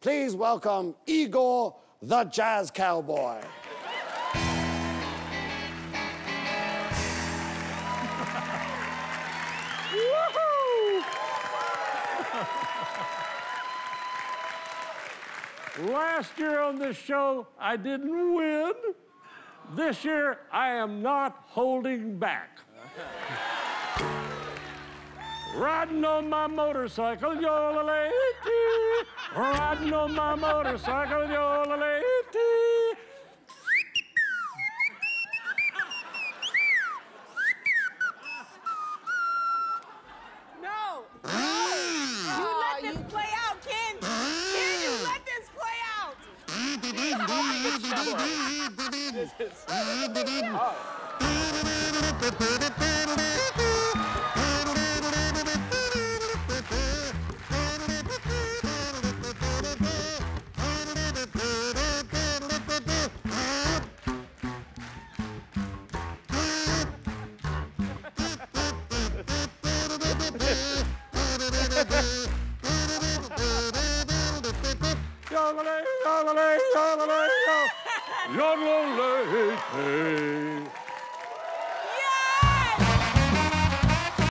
Please welcome Igor, the Jazz Cowboy. Last year on this show, I didn't win. This year, I am not holding back. Riding on my motorcycle, yo-la-lay-tee. Riding on my motorcycle, yo-la-lay-tee. No! You let this play out, Ken! Ken, you let this play out! This is... Yo-la-lay, yo-la-lay, yo-la-lay, yo. Yo-la-lay-tee.